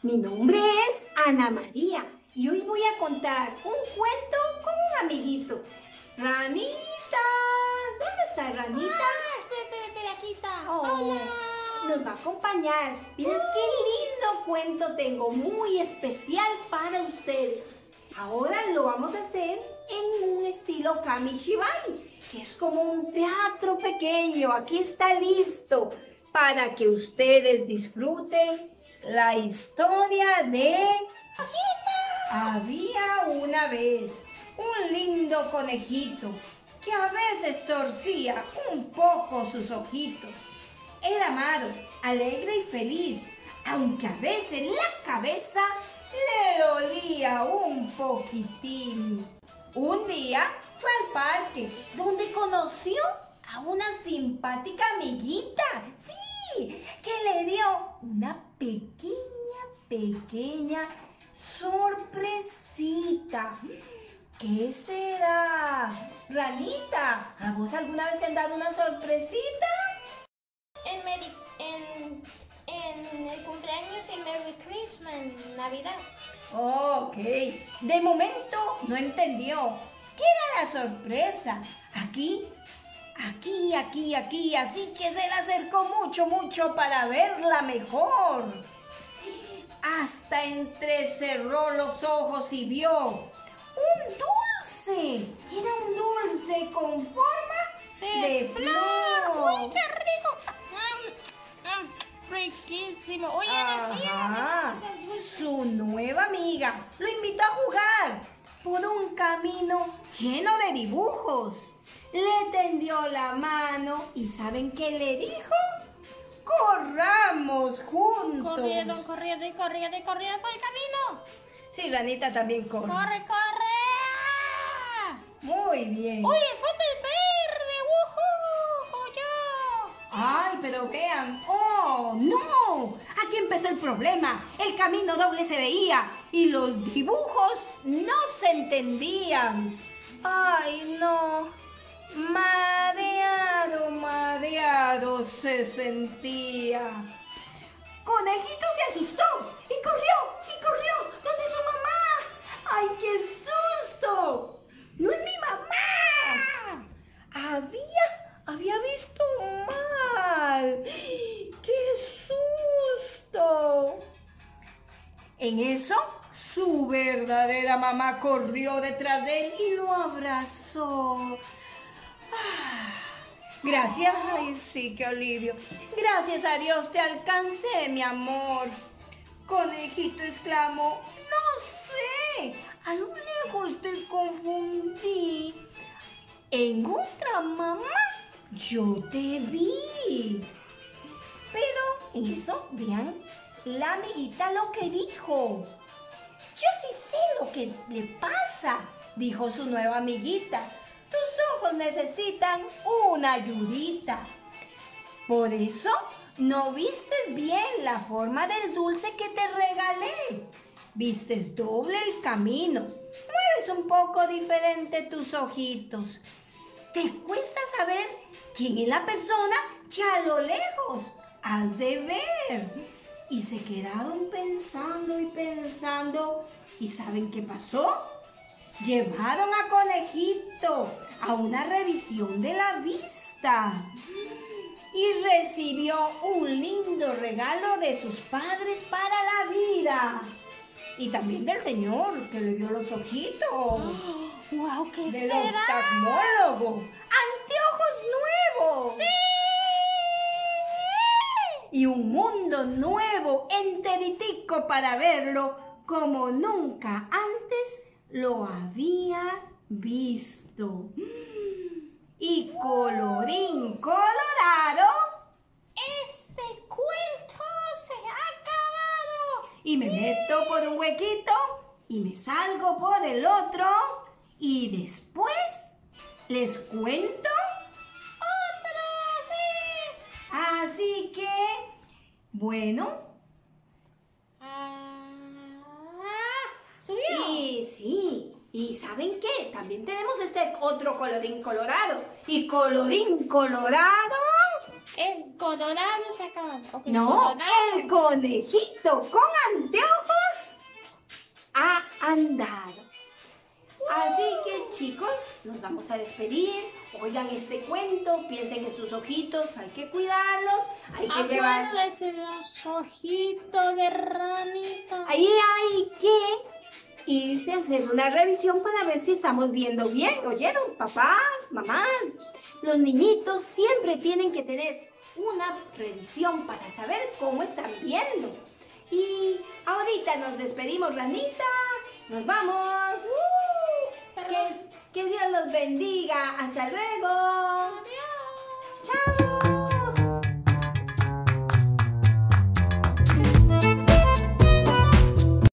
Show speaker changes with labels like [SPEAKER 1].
[SPEAKER 1] Mi nombre es Ana María y hoy voy a contar un cuento con un amiguito. Ranita, ¿dónde está Ranita?
[SPEAKER 2] Espera, aquí está.
[SPEAKER 1] Oh,
[SPEAKER 2] Hola.
[SPEAKER 1] nos va a acompañar. Miren qué lindo cuento tengo, muy especial para ustedes. Ahora lo vamos a hacer en un estilo Kamishibai, que es como un teatro pequeño. Aquí está listo para que ustedes disfruten la historia de Había una vez un lindo conejito que a veces torcía un poco sus ojitos. Era amado, alegre y feliz, aunque a veces la cabeza le dolía un poquitín. Un día fue al parque donde conoció a una simpática amiguita, sí, que le dio una pequeña sorpresita. ¿Qué será? Ranita, ¿a vos alguna vez te han dado una sorpresita?
[SPEAKER 2] En el cumpleaños y Merry Christmas, en Navidad.
[SPEAKER 1] Ok, de momento no entendió. ¿Qué era la sorpresa? Aquí, así que se le acercó mucho para verla mejor. Hasta entrecerró los ojos y vio un dulce. Era un dulce con forma de flor.
[SPEAKER 2] ¡Uy, qué rico! Riquísimo. Oye,
[SPEAKER 1] Ajá. Su nueva amiga lo invitó a jugar por un camino lleno de dibujos. Le tendió la mano y ¿saben qué le dijo? ¡Corramos juntos!
[SPEAKER 2] corriendo por el camino.
[SPEAKER 1] Sí, Ranita también corre.
[SPEAKER 2] ¡Corre!
[SPEAKER 1] Muy bien.
[SPEAKER 2] Oye, falta el verde, ¡woohoo! Como yo.
[SPEAKER 1] ¡Ay, pero vean! ¡Oh, no! Aquí empezó el problema. El camino doble se veía y los dibujos no se entendían. ¡Ay, no! Mareado se sentía. Conejito se asustó y corrió. ¿Dónde es su mamá? ¡Ay, qué susto! ¡No es mi mamá! Había visto mal. ¡Qué susto! En eso, su verdadera mamá corrió detrás de él y lo abrazó. Gracias, ay sí, qué alivio. Gracias a Dios te alcancé, mi amor. Conejito exclamó, no sé, a lo lejos te confundí. En otra mamá yo te vi. Pero en eso, vean, la amiguita lo que dijo. Yo sí sé lo que le pasa, dijo su nueva amiguita. Tus ojos necesitan una ayudita. Por eso no vistes bien la forma del dulce que te regalé. Vistes doble el camino. Mueves un poco diferente tus ojitos. Te cuesta saber quién es la persona que a lo lejos has de ver. Y se quedaron pensando. ¿Y saben qué pasó? Llevaron a Conejito a una revisión de la vista y recibió un lindo regalo de sus padres para la vida y también del señor que le vio los ojitos.
[SPEAKER 2] ¡Wow! ¿Qué
[SPEAKER 1] Del
[SPEAKER 2] será?
[SPEAKER 1] oftalmólogo. ¡Anteojos nuevos!
[SPEAKER 2] ¡Sí!
[SPEAKER 1] Y un mundo nuevo, enteritico para verlo como nunca antes lo había visto. Y colorín colorado,
[SPEAKER 2] ¡Este cuento se ha acabado!
[SPEAKER 1] y me meto por un huequito y me salgo por el otro y después les cuento
[SPEAKER 2] ¡Otro! ¡Sí!
[SPEAKER 1] Así que, bueno,
[SPEAKER 2] ¡Subió!
[SPEAKER 1] y sí, y ¿saben qué? También tenemos este otro colorín colorado. Y colorín colorado,
[SPEAKER 2] El colorado se acaba. Ok,
[SPEAKER 1] No,
[SPEAKER 2] colorado.
[SPEAKER 1] el conejito con anteojos ha andado. Así que chicos, nos vamos a despedir. Oigan este cuento, piensen en sus ojitos, hay que cuidarlos, hay que llevar...
[SPEAKER 2] Acuérdense de los ojitos de ranita.
[SPEAKER 1] Ahí hay que irse a hacer una revisión para ver si estamos viendo bien. ¿Oyeron? Papás, mamás, los niñitos siempre tienen que tener una revisión para saber cómo están viendo. Y ahorita nos despedimos, ranita. Nos vamos. Que Dios los bendiga. Hasta luego.
[SPEAKER 2] Adiós.
[SPEAKER 1] Chao.